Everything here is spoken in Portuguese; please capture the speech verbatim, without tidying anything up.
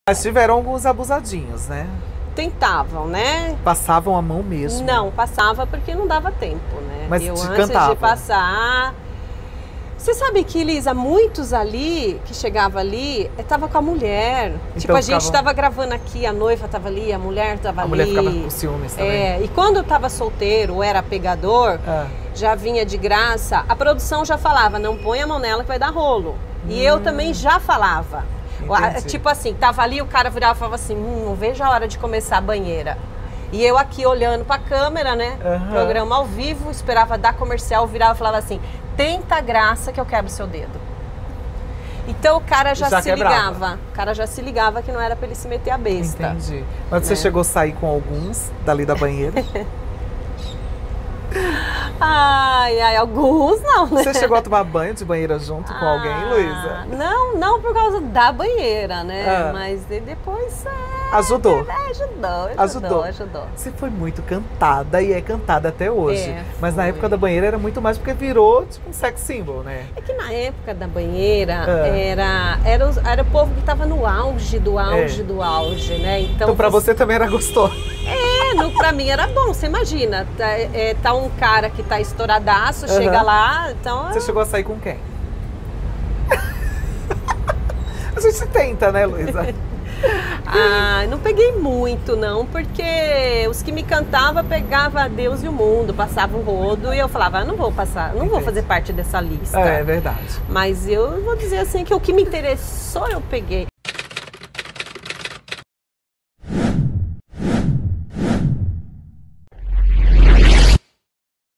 Mas tiveram alguns abusadinhos, né? Tentavam, né? Passavam a mão mesmo. Não, passava porque não dava tempo, né? Mas eu te antes cantava. de passar... Você sabe que, Elisa, muitos ali, que chegava ali, estava com a mulher. Então tipo, a gente ficavam- estava gravando aqui, a noiva estava ali, a mulher estava A ali. mulher ficava com ciúmes também. É, e quando eu estava solteiro ou era pegador, Ah. já vinha de graça, a produção já falava, não põe a mão nela que vai dar rolo. E eu também já falava. Entendi. Tipo assim, tava ali, o cara virava e falava assim, hum, não vejo a hora de começar a banheira. E eu aqui olhando pra câmera, né? Aham. Programa ao vivo, esperava dar comercial, virava e falava assim, tenta graça que eu quebro seu dedo. Então o cara já, Já se quebrava. ligava. O cara já se ligava que não era pra ele se meter a besta. Entendi. Mas você Né? chegou a sair com alguns dali da banheira? Ai, ai, alguns não, né? Você chegou a tomar banho de banheira junto com alguém, Ah, Luísa? Não, não por causa da banheira, né? Ah. Mas de- depois é, Ajudou. é, ajudou, ajudou, Ajudou. ajudou. Você foi muito cantada e é cantada até hoje. É, Mas na foi. época da banheira era muito mais porque virou tipo um sex symbol, né? É que na época da banheira Ah. era, era, os- era o povo que tava no auge do auge É. do auge, né? Então, Então pra você também era gostoso. É, no, pra mim era bom, você imagina, tá, é, tá um cara que tá estouradaço, Aham. chega lá, então... Você chegou a sair com quem? A gente tenta, né, Luísa? Ah, não peguei muito não, porque os que me cantavam pegava Deus e o mundo, passavam um rodo e eu falava, ah, não vou passar, não vou Entendi. fazer parte dessa lista. É, é verdade. Mas eu vou dizer assim que o que me interessou eu peguei.